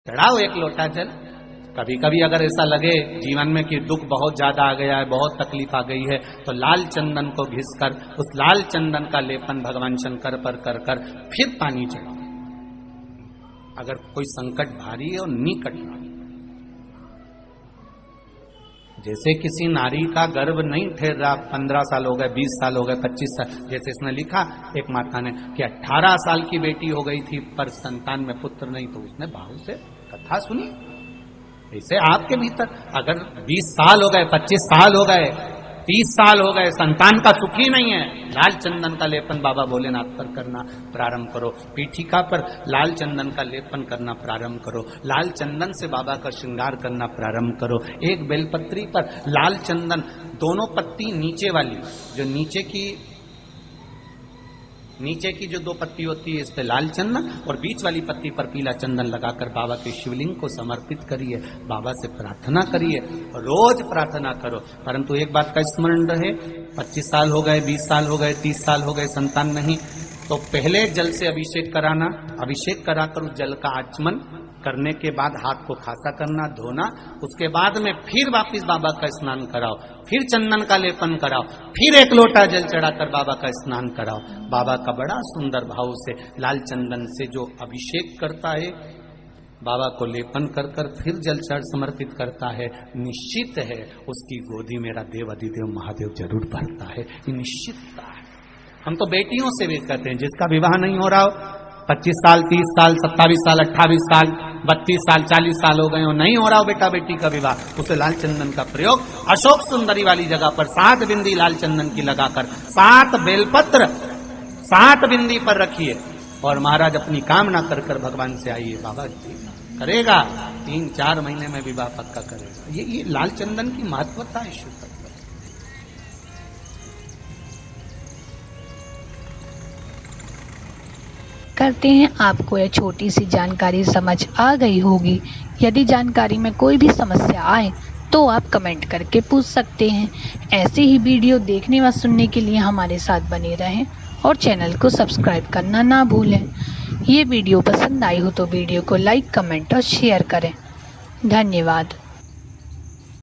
चढ़ाओ एक लोटा जल। कभी कभी अगर ऐसा लगे जीवन में कि दुख बहुत ज्यादा आ गया है, बहुत तकलीफ आ गई है, तो लाल चंदन को घिसकर उस लाल चंदन का लेपन भगवान शंकर पर कर फिर पानी चढ़ाओ। अगर कोई संकट भारी है और निकट है, जैसे किसी नारी का गर्भ नहीं ठहर रहा, 15 साल हो गए, 20 साल हो गए, 25 साल, जैसे इसने लिखा एक माता ने कि 18 साल की बेटी हो गई थी पर संतान में पुत्र नहीं, तो उसने भाव से कथा सुनी। ऐसे आपके भीतर अगर 20 साल हो गए, 25 साल हो गए, 30 साल हो गए, संतान का सुख ही नहीं है, लाल चंदन का लेपन बाबा भोलेनाथ पर करना प्रारंभ करो। पीठिका पर लाल चंदन का लेपन करना प्रारंभ करो। लाल चंदन से बाबा का श्रृंगार करना प्रारंभ करो। एक बेलपत्री पर लाल चंदन, दोनों पत्ती नीचे वाली, जो नीचे की जो 2 पत्ती होती है इस पे लाल चंदन, और बीच वाली पत्ती पर पीला चंदन लगाकर बाबा के शिवलिंग को समर्पित करिए। बाबा से प्रार्थना करिए, रोज प्रार्थना करो। परंतु एक बात का स्मरण रहे, 25 साल हो गए, 20 साल हो गए, 30 साल हो गए, संतान नहीं, तो पहले जल से अभिषेक कराना। अभिषेक कराकर उस जल का आचमन करने के बाद हाथ को खासा करना, धोना। उसके बाद में फिर वापिस बाबा का स्नान कराओ, फिर चंदन का लेपन कराओ, फिर एक लोटा जल चढ़ाकर बाबा का स्नान कराओ। बाबा का बड़ा सुंदर भाव से लाल चंदन से जो अभिषेक करता है, बाबा को लेपन कर फिर जल चढ़ समर्पित करता है, निश्चित है उसकी गोदी मेरा देव अधिदेव महादेव जरूर भरता है। ये निश्चितता है। हम तो बेटियों से भी कहते हैं, जिसका विवाह नहीं हो रहा हो, 25 साल, 30 साल, 27 साल, 28 साल, 32 साल, 40 साल हो गए हो, नहीं हो रहा हो बेटा बेटी का विवाह, उसे लाल चंदन का प्रयोग अशोक सुंदरी वाली जगह पर 7 बिंदी लाल चंदन की लगाकर 7 बेलपत्र 7 बिंदी पर रखिए और महाराज अपनी कामना कर भगवान से आइए। बाबा करेगा, 3-4 महीने में विवाह पक्का करेगा। ये लाल चंदन की महत्वता है। शुद्ध करते हैं आपको यह छोटी सी जानकारी समझ आ गई होगी। यदि जानकारी में कोई भी समस्या आए तो आप कमेंट करके पूछ सकते हैं। ऐसे ही वीडियो देखने व सुनने के लिए हमारे साथ बने रहें और चैनल को सब्सक्राइब करना ना भूलें। ये वीडियो पसंद आई हो तो वीडियो को लाइक, कमेंट और शेयर करें। धन्यवाद।